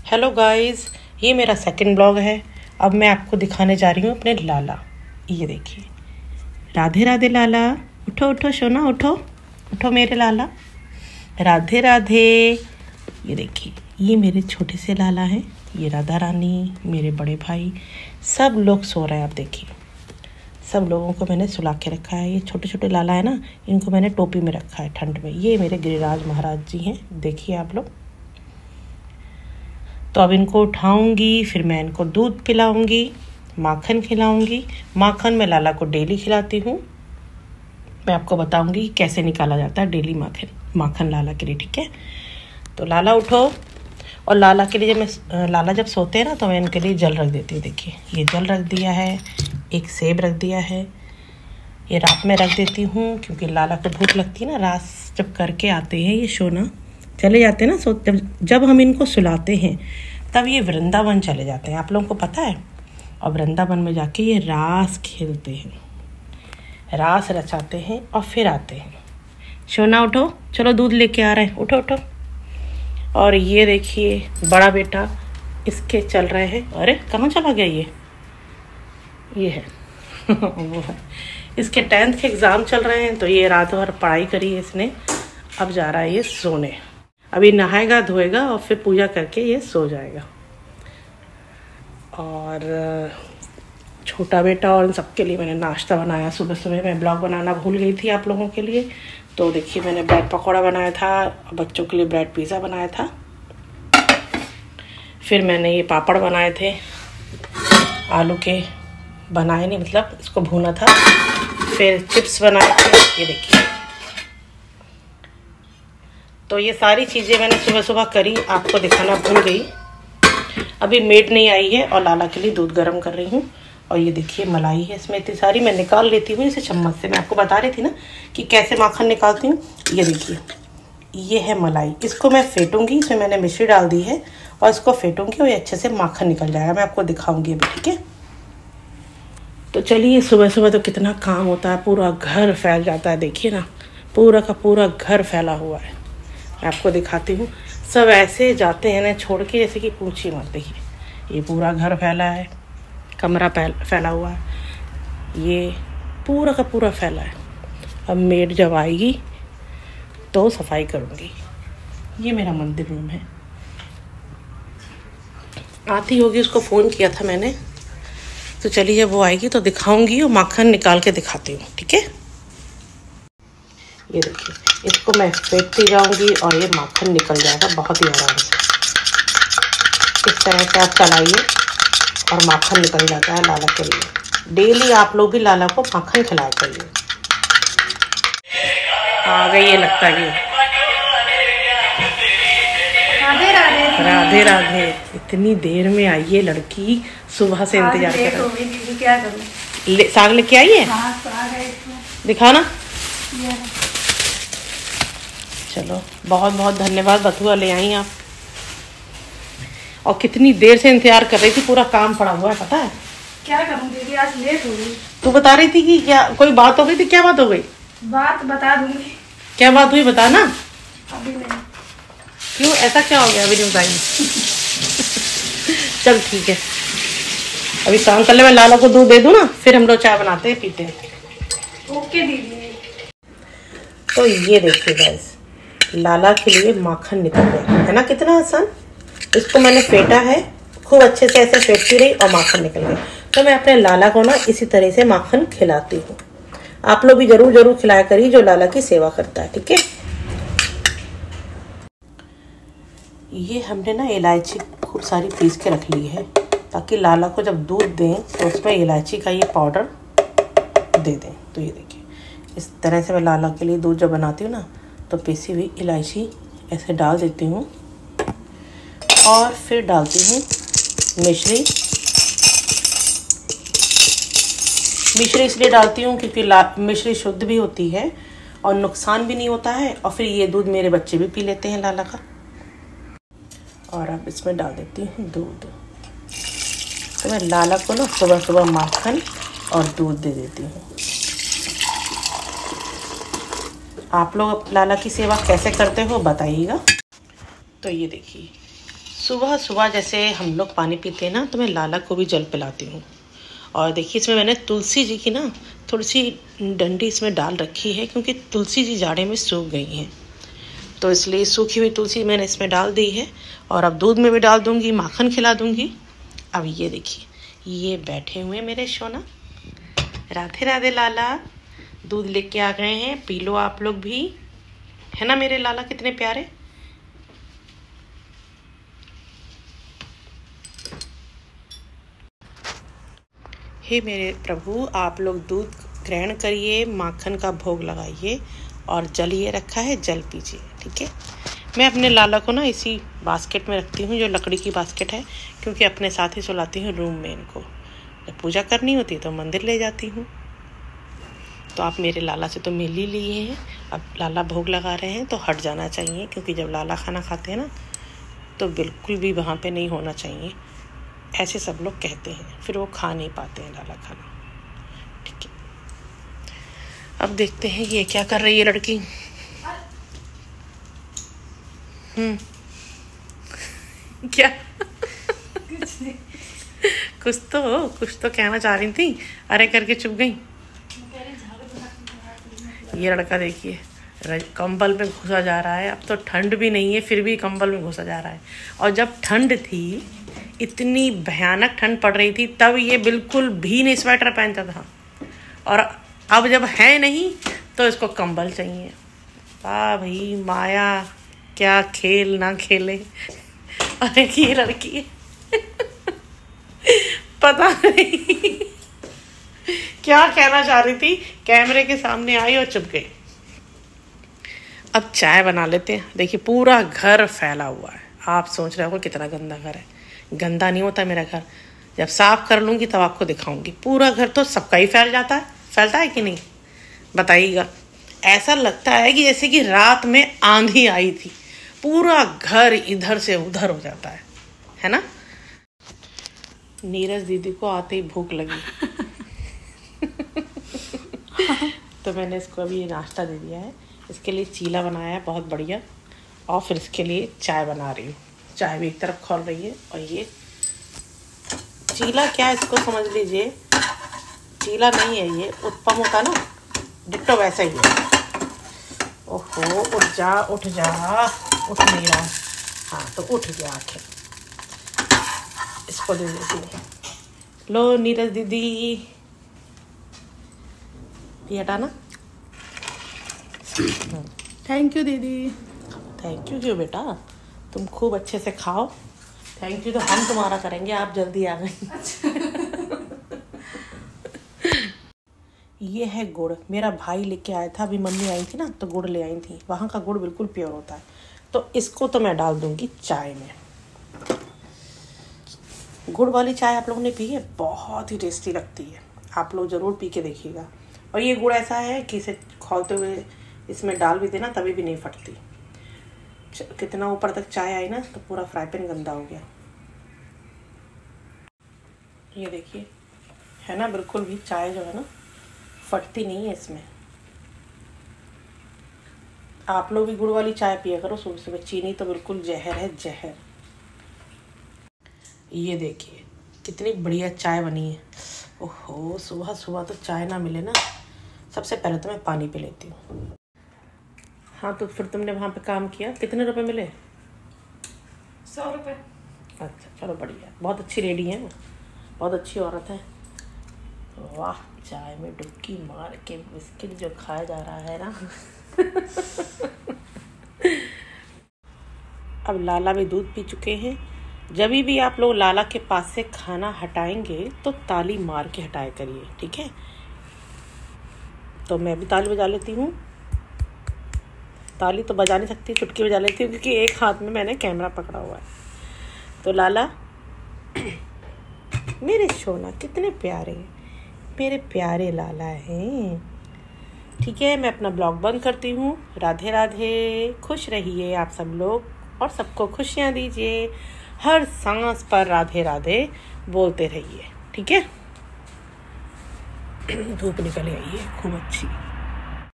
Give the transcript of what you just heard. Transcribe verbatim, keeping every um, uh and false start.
Hello guys, ये मेरा second blog है। अब मैं आपको दिखाने जा रही हूँ अपने लाला। ये देखिए, राधे राधे लाला, उठो उठो सोना, उठो उठो मेरे लाला, राधे राधे। ये देखिए, ये मेरे छोटे से लाला हैं। ये राधा रानी, मेरे बड़े भाई, सब लोग सो रहे हैं। आप देखिए, सब लोगों को मैंने सुला के रखा है। ये छोटे छोटे लाला है ना, इनको मैंने टोपी में रखा है ठंड में। ये मेरे गिरिराज महाराज जी हैं, देखिए आप लोग। तो अब इनको उठाऊंगी, फिर मैं इनको दूध पिलाऊंगी, माखन खिलाऊंगी। माखन मैं लाला को डेली खिलाती हूँ। मैं आपको बताऊंगी कैसे निकाला जाता है डेली माखन माखन लाला के लिए, ठीक है। तो लाला उठो। और लाला के लिए जब मैं लाला जब सोते हैं ना, तो मैं इनके लिए जल रख देती हूँ। देखिए, ये जल रख दिया है, एक सेब रख दिया है। ये रात में रख देती हूँ क्योंकि लाला को भूख लगती है ना। रात जब करके आते हैं, ये सोना चले जाते हैं ना, सो जब जब हम इनको सुलाते हैं तब ये वृंदावन चले जाते हैं, आप लोगों को पता है। और वृंदावन में जाके ये रास खेलते हैं, रास रचाते हैं और फिर आते हैं। सोना उठो, चलो दूध लेके आ रहे हैं, उठो उठो। और ये देखिए, बड़ा बेटा इसके चल रहे हैं। अरे कहाँ चला गया ये ये है वो है, इसके टेंथ के एग्ज़ाम चल रहे हैं, तो ये रात भर पढ़ाई करी है इसने। अब जा रहा है ये सोने। अभी नहाएगा धोएगा और फिर पूजा करके ये सो जाएगा। और छोटा बेटा और इन सबके लिए मैंने नाश्ता बनाया। सुबह सुबह मैं ब्लॉग बनाना भूल गई थी आप लोगों के लिए। तो देखिए, मैंने ब्रेड पकौड़ा बनाया था, बच्चों के लिए ब्रेड पिज़्ज़ा बनाया था। फिर मैंने ये पापड़ बनाए थे, आलू के बनाए नहीं, मतलब इसको भूना था। फिर चिप्स बनाए थे, ये देखिए। तो ये सारी चीज़ें मैंने सुबह सुबह करी, आपको दिखाना भूल गई। अभी मेड नहीं आई है और लाला के लिए दूध गर्म कर रही हूँ। और ये देखिए, मलाई है इसमें इतनी सारी, मैं निकाल लेती हूँ इसे चम्मच से। मैं आपको बता रही थी ना कि कैसे माखन निकालती हूँ। ये देखिए, ये है मलाई। इसको मैं फेंटूंगी, इसमें मैंने मिश्री डाल दी है और इसको फेंटूंगी और ये अच्छे से माखन निकल जाएगा। मैं आपको दिखाऊंगी अभी, ठीक है। तो चलिए, सुबह सुबह तो कितना काम होता है, पूरा घर फैल जाता है। देखिए ना, पूरा का पूरा घर फैला हुआ है। मैं आपको दिखाती हूँ। सब ऐसे जाते हैं ना छोड़ के, जैसे कि पूछी मत। देखिए, ये पूरा घर फैला है, कमरा फैला हुआ है, ये पूरा का पूरा फैला है। अब मेड जब आएगी तो सफाई करूँगी। ये मेरा मंदिर रूम है। आती होगी, उसको फ़ोन किया था मैंने। तो चलिए, जब वो आएगी तो दिखाऊंगी और माखन निकाल के दिखाती हूँ, ठीक है। ये देखिए, इसको मैं फेंटती जाऊंगी और ये माखन निकल जाएगा बहुत ही आराम से। इस तरह से आप चलाइए और माखन निकल जाता है लाला के लिए। डेली आप लोग भी लाला को माखन खिलाया करिए। आ गई ये, लगता है राधे राधे राधे राधे। इतनी देर में आई है लड़की, सुबह से इंतजार कर रही है। क्या करूं, साग लेके आई है। हाँ, साग है इसमें, दिखाना। चलो, बहुत बहुत धन्यवाद, बथुआ ले आई आप। और कितनी देर से इंतजार कर रही थी, पूरा काम पड़ा हुआ है, पता है। क्या करूं दीदी, आज लेट हो गई। तू बता रही थी कि क्या कोई बात हो गई थी, क्या बात हो गई? बात बता दूंगी। क्या बात हुई, बता ना। अभी नहीं। क्यों, ऐसा क्या हो गया? अभी नहीं बताएंगे चल ठीक है, अभी काम कर ले। मैं लाला को दूध दे दूं ना, फिर हम लोग चाय बनाते हैं, पीते हैं। ओके दीदी। तो ये देखिए गाइस, लाला के लिए माखन निकल गया है ना, कितना आसान। इसको मैंने फेंटा है, खूब अच्छे से ऐसे फेंटती रही और माखन निकल गया। तो मैं अपने लाला को ना इसी तरह से माखन खिलाती हूँ। आप लोग भी जरूर जरूर खिलाया करिए जो लाला की सेवा करता है, ठीक है। ये हमने ना इलायची खूब सारी पीस के रख ली है, ताकि लाला को जब दूध दें तो उसमें इलायची का ये पाउडर दे दें। तो ये देखिए, इस तरह से मैं लाला के लिए दूध जब बनाती हूँ ना, तो पीसी हुई इलायची ऐसे डाल देती हूँ और फिर डालती हूँ मिश्री। मिश्री इसलिए डालती हूँ क्योंकि मिश्री शुद्ध भी होती है और नुकसान भी नहीं होता है। और फिर ये दूध मेरे बच्चे भी पी लेते हैं लाला का। और अब इसमें डाल देती हूँ दूध। तो मैं लाला को ना सुबह सुबह माखन और दूध दे देती हूँ। आप लोग लाला की सेवा कैसे करते हो बताइएगा। तो ये देखिए, सुबह सुबह जैसे हम लोग पानी पीते हैं ना, तो मैं लाला को भी जल पिलाती हूँ। और देखिए इसमें मैंने तुलसी जी की ना थोड़ी सी डंडी इसमें डाल रखी है, क्योंकि तुलसी जी जाड़े में सूख गई हैं, तो इसलिए सूखी हुई तुलसी मैंने इसमें डाल दी है। और अब दूध में भी डाल दूँगी, माखन खिला दूँगी। अब ये देखिए ये बैठे हुए मेरे सोना। राधे राधे लाला, दूध लेके आ गए हैं, पी लो आप लोग भी, है ना मेरे लाला कितने प्यारे। हे मेरे प्रभु, आप लोग दूध ग्रहण करिए, माखन का भोग लगाइए और जल ये रखा है, जल पीजिए, ठीक है। मैं अपने लाला को ना इसी बास्केट में रखती हूँ, जो लकड़ी की बास्केट है, क्योंकि अपने साथ ही सुलाती हूँ रूम में इनको। जब पूजा करनी होती है तो मंदिर ले जाती हूँ। तो आप मेरे लाला से तो मिल ही लिए हैं, अब लाला भोग लगा रहे हैं तो हट जाना चाहिए, क्योंकि जब लाला खाना खाते हैं ना तो बिल्कुल भी वहाँ पे नहीं होना चाहिए, ऐसे सब लोग कहते हैं, फिर वो खा नहीं पाते हैं लाला खाना, ठीक है। अब देखते हैं ये क्या कर रही है लड़की। हम्म क्या कुछ नहीं, कुछ तो कुछ तो कहना चाह रही थी, अरे करके चुप गई। ये लड़का देखिए कंबल में घुसा जा रहा है। अब तो ठंड भी नहीं है, फिर भी कंबल में घुसा जा रहा है। और जब ठंड थी, इतनी भयानक ठंड पड़ रही थी, तब ये बिल्कुल भी नहीं स्वेटर पहनता था, और अब जब है नहीं तो इसको कंबल चाहिए। वाह भाई माया, क्या खेल ना खेले। अरे ये लड़की पता नहीं क्या कहना चाह रही थी, कैमरे के सामने आई और चुप गई। अब चाय बना लेते हैं। देखिए पूरा घर फैला हुआ है, आप सोच रहे हो कितना गंदा घर है। गंदा नहीं होता मेरा घर, जब साफ कर लूँगी तब आपको दिखाऊंगी। पूरा घर तो सबका ही फैल जाता है, फैलता है कि नहीं बताइएगा। ऐसा लगता है कि जैसे कि रात में आंधी आई थी, पूरा घर इधर से उधर हो जाता है है ना। नीरज दीदी को आते ही भूख लगी तो मैंने इसको अभी नाश्ता दे दिया है। इसके लिए चीला बनाया है बहुत बढ़िया, और फिर इसके लिए चाय बना रही हूँ। चाय भी एक तरफ खोल रही है, और ये चीला क्या, इसको समझ लीजिए चीला नहीं है, ये उत्पम होता ना, डिट्टो वैसा ही है। ओहो उठ जा उठ जा, उठ नहीं रहा। हाँ तो उठ गया आखिर, इसको दे देती है। लो नीरज दीदी, ये हटाना। थैंक यू दीदी। थैंक यू क्यों बेटा, तुम खूब अच्छे से खाओ। थैंक यू तो हम तुम्हारा करेंगे, आप जल्दी आ गई। ये है गुड़, मेरा भाई लेके आया था, अभी मम्मी आई थी ना तो गुड़ ले आई थी। वहाँ का गुड़ बिल्कुल प्योर होता है। तो इसको तो मैं डाल दूंगी चाय में। गुड़ वाली चाय आप लोगों ने पी है, बहुत ही टेस्टी लगती है, आप लोग ज़रूर पी के देखिएगा। और ये गुड़ ऐसा है कि इसे खोलते हुए इसमें डाल भी देना तभी भी नहीं फटती। कितना ऊपर तक चाय आई ना तो पूरा फ्राई पैन गंदा हो गया। ये देखिए है ना, बिल्कुल भी चाय जो है ना फटती नहीं है इसमें। आप लोग भी गुड़ वाली चाय पिया करो सुबह सुबह, चीनी तो बिल्कुल जहर है जहर। ये देखिए कितनी बढ़िया चाय बनी है। ओहो सुबह सुबह तो चाय ना मिले ना, सबसे पहले तो मैं पानी पी लेती हूँ। हाँ तो फिर तुमने वहाँ पे काम किया, कितने रुपए मिले? सौ रुपये। अच्छा चलो बढ़िया, बहुत अच्छी लेडी है, बहुत अच्छी औरत है। वाह चाय में डुबकी मार के बिस्किट जो खाया जा रहा है ना। अब लाला भी दूध पी चुके हैं। जब भी आप लोग लाला के पास से खाना हटाएंगे तो ताली मार के हटाया करिए, ठीक है। तो मैं भी ताली बजा लेती हूँ। ताली तो बजा नहीं सकती, चुटकी बजा लेती हूँ, क्योंकि एक हाथ में मैंने कैमरा पकड़ा हुआ है। तो लाला मेरे सोना कितने प्यारे, मेरे प्यारे लाला हैं। ठीक है मैं अपना ब्लॉग बंद करती हूँ। राधे राधे, खुश रहिए आप सब लोग और सबको खुशियाँ दीजिए। हर सांस पर राधे राधे बोलते रहिए, ठीक है। धूप निकल आई है खूब अच्छी।